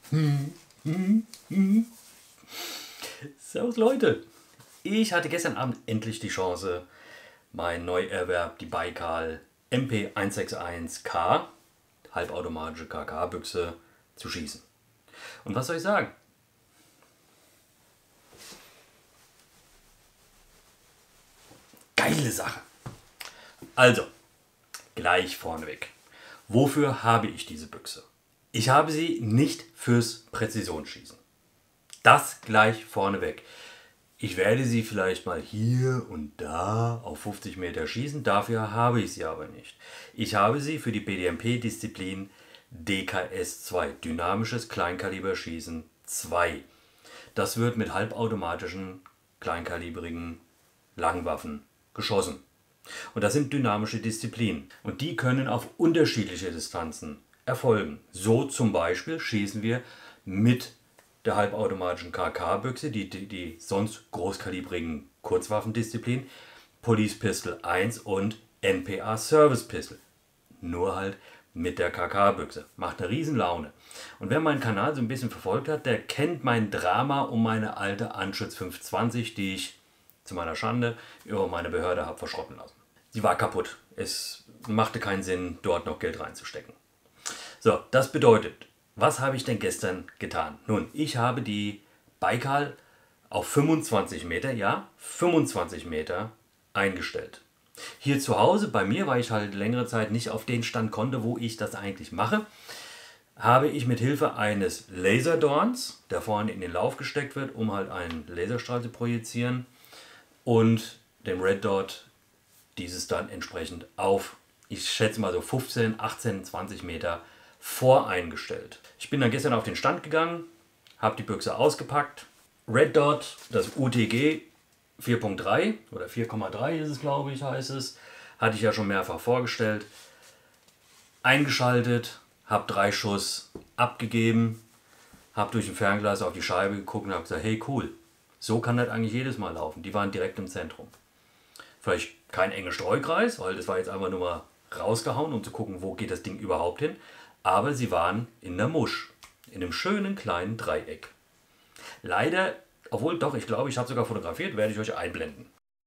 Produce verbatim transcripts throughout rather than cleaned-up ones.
Servus Leute, ich hatte gestern Abend endlich die Chance, mein Neuerwerb, die Baikal M P hundertsechsundsechzig K, halbautomatische K K-Büchse, zu schießen. Und was soll ich sagen? Geile Sache. Also, gleich vorneweg. Wofür habe ich diese Büchse? Ich habe sie nicht fürs Präzisionsschießen. Das gleich vorneweg. Ich werde sie vielleicht mal hier und da auf fünfzig Meter schießen, dafür habe ich sie aber nicht. Ich habe sie für die B D M P-Disziplin D K S zwei, dynamisches Kleinkaliberschießen zwei. Das wird mit halbautomatischen, kleinkalibrigen Langwaffen geschossen. Und das sind dynamische Disziplinen. Und die können auf unterschiedliche Distanzen erfolgen. So zum Beispiel schießen wir mit der halbautomatischen K K-Büchse, die, die, die sonst großkalibrigen Kurzwaffendisziplin, Police Pistol eins und N P A Service Pistol. Nur halt mit der K K-Büchse. Macht eine riesen Laune. Und wer meinen Kanal so ein bisschen verfolgt hat, der kennt mein Drama um meine alte Anschütz fünfhundertzwanzig, die ich zu meiner Schande über meine Behörde habe verschrotten lassen. Sie war kaputt. Es machte keinen Sinn, dort noch Geld reinzustecken. So, das bedeutet, was habe ich denn gestern getan? Nun, ich habe die Baikal auf fünfundzwanzig Meter, ja, fünfundzwanzig Meter eingestellt. Hier zu Hause, bei mir, weil ich halt längere Zeit nicht auf den Stand konnte, wo ich das eigentlich mache, habe ich mit Hilfe eines Laserdorns, der vorne in den Lauf gesteckt wird, um halt einen Laserstrahl zu projizieren, und dem Red Dot dieses dann entsprechend auf, ich schätze mal so fünfzehn, achtzehn, zwanzig Meter voreingestellt. Ich bin dann gestern auf den Stand gegangen, habe die Büchse ausgepackt. Red Dot, das U T G vier Punkt drei oder vier Komma drei ist es, glaube ich, heißt es. Hatte ich ja schon mehrfach vorgestellt. Eingeschaltet, habe drei Schuss abgegeben, habe durch ein Fernglas auf die Scheibe geguckt und habe gesagt, hey cool, so kann das eigentlich jedes Mal laufen. Die waren direkt im Zentrum. Vielleicht kein enger Streukreis, weil das war jetzt einfach nur mal rausgehauen, um zu gucken, wo geht das Ding überhaupt hin. Aber sie waren in der Musch, in einem schönen kleinen Dreieck. Leider, obwohl doch, ich glaube, ich habe sogar fotografiert, werde ich euch einblenden.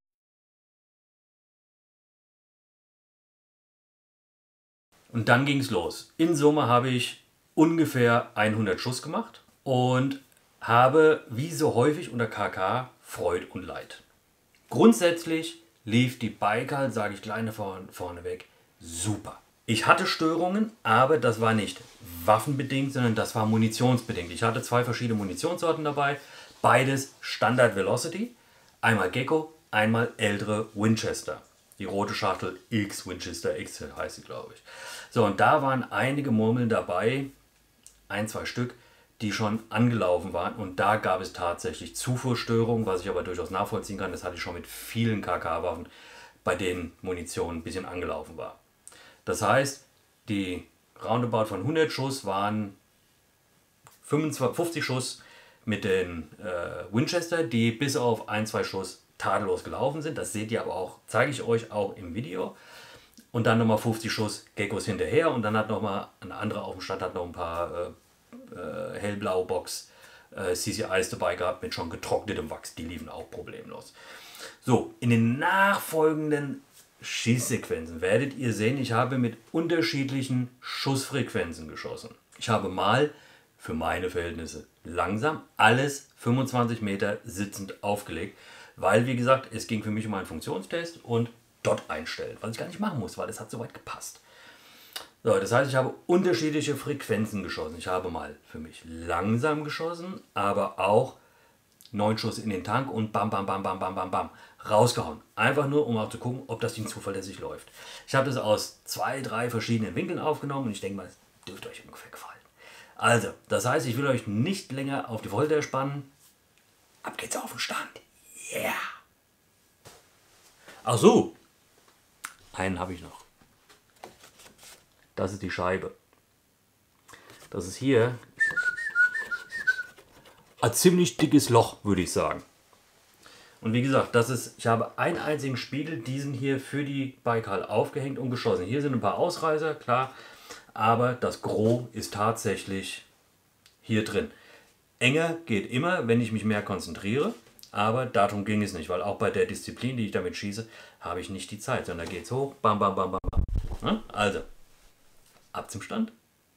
Und dann ging es los. In Summe habe ich ungefähr hundert Schuss gemacht und habe, wie so häufig unter K K, Freud und Leid. Grundsätzlich lief die Baikal, sage ich gleich vorne, vorneweg, super. Ich hatte Störungen, aber das war nicht waffenbedingt, sondern das war munitionsbedingt. Ich hatte zwei verschiedene Munitionssorten dabei, beides Standard Velocity, einmal Gecko, einmal ältere Winchester. Die rote Schachtel X, Winchester X heißt sie, glaube ich. So, und da waren einige Murmeln dabei, ein, zwei Stück, die schon angelaufen waren, und da gab es tatsächlich Zufuhrstörungen, was ich aber durchaus nachvollziehen kann. Das hatte ich schon mit vielen K K-Waffen, bei denen Munition ein bisschen angelaufen war. Das heißt, die Roundabout von hundert Schuss waren fünfundzwanzig, fünfzig Schuss mit den äh, Winchester, die bis auf ein, zwei Schuss tadellos gelaufen sind. Das seht ihr aber auch, zeige ich euch auch im Video. Und dann nochmal fünfzig Schuss Geckos hinterher, und dann hat nochmal ein anderer auf dem Stand hat noch ein paar äh, äh, hellblaue Box äh, C C Is dabei gehabt mit schon getrocknetem Wachs. Die liefen auch problemlos. So, in den nachfolgenden Schießsequenzen werdet ihr sehen, ich habe mit unterschiedlichen Schussfrequenzen geschossen. Ich habe mal für meine Verhältnisse langsam alles fünfundzwanzig Meter sitzend aufgelegt, weil, wie gesagt, es ging für mich um einen Funktionstest und dort einstellen, was ich gar nicht machen muss, weil es hat soweit gepasst. So, das heißt, ich habe unterschiedliche Frequenzen geschossen. Ich habe mal für mich langsam geschossen, aber auch neun Schuss in den Tank und bam, bam, bam, bam, bam, bam, bam, rausgehauen. Einfach nur, um auch zu gucken, ob das Ding zuverlässig läuft. Ich habe das aus zwei, drei verschiedenen Winkeln aufgenommen und ich denke mal, es dürfte euch ungefähr gefallen. Also, das heißt, ich will euch nicht länger auf die Folter spannen. Ab geht's auf den Stand. Yeah! Ach so, einen habe ich noch. Das ist die Scheibe. Das ist hier ein ziemlich dickes Loch, würde ich sagen. Und wie gesagt, das ist, ich habe einen einzigen Spiegel, diesen hier für die Baikal aufgehängt und geschossen. Hier sind ein paar Ausreißer, klar, aber das Gros ist tatsächlich hier drin. Enger geht immer, wenn ich mich mehr konzentriere, aber darum ging es nicht, weil auch bei der Disziplin, die ich damit schieße, habe ich nicht die Zeit, sondern da geht es hoch, bam, bam, bam, bam, bam. Also, ab zum Stand.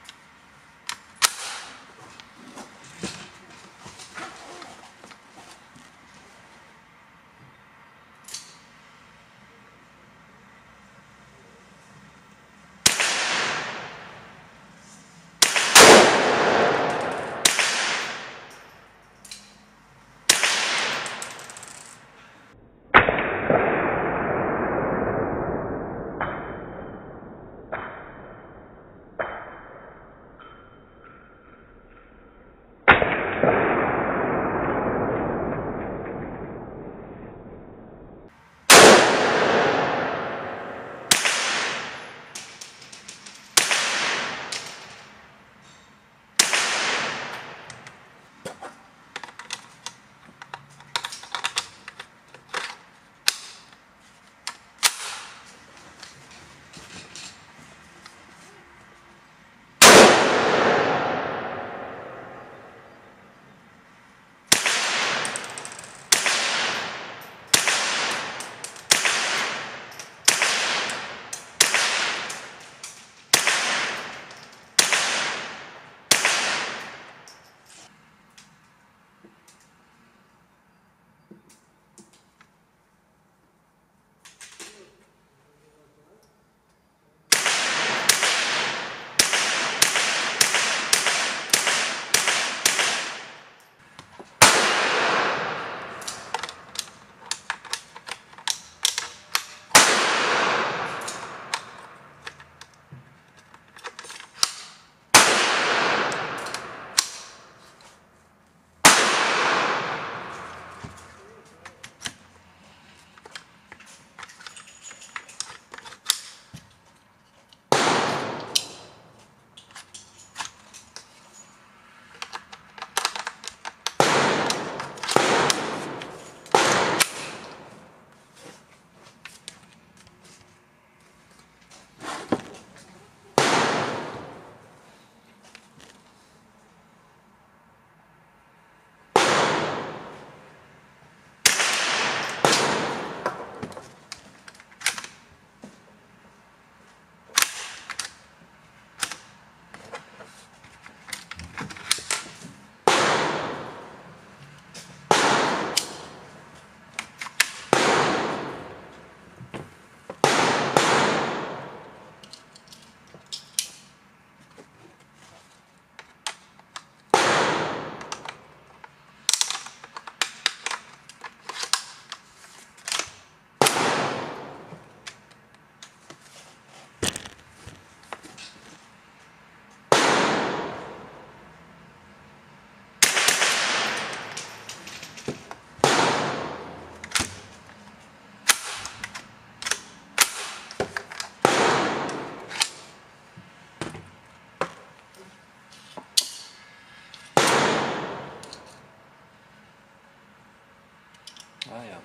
Ah ja.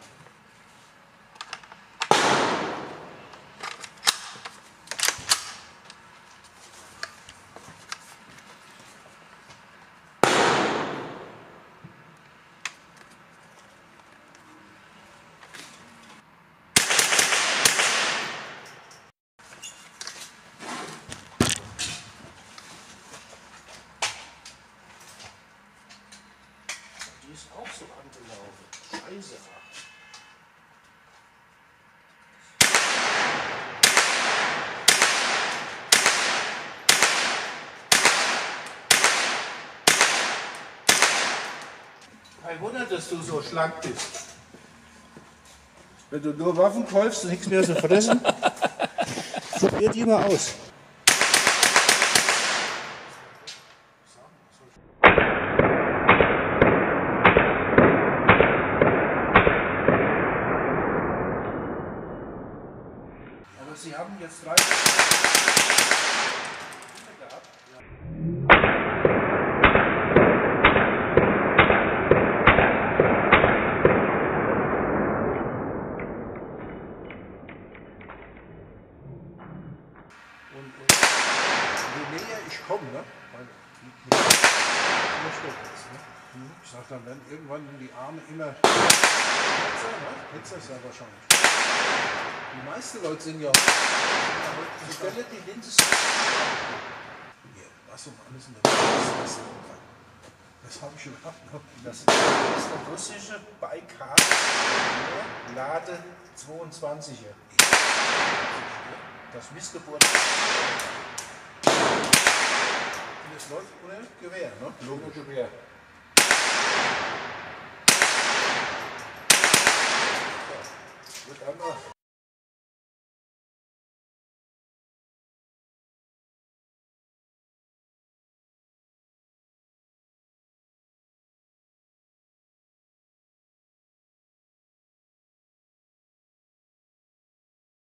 Die ist auch so angelaufen. Scheiße. Kein Wunder, dass du so schlank bist. Wenn du nur Waffen kaufst und nichts mehr zu fressen, probier die mal aus. Aber sie haben jetzt drei gehabt. Und, und je näher ich komme, ne? Ich sag, dann werden irgendwann die Arme immer kürzer, ne? Hitzer ist ja wahrscheinlich. Die meisten Leute sind ja heute die Stelle, die Linse ist. Hier, was um alles in der Linse. Das habe ich überhaupt noch. Das ist der russische Baikal Lade zweiundzwanziger. Das Missgeburt. Das läuft ohne Gewehr, ne? Logo Gewehr. Wird einmal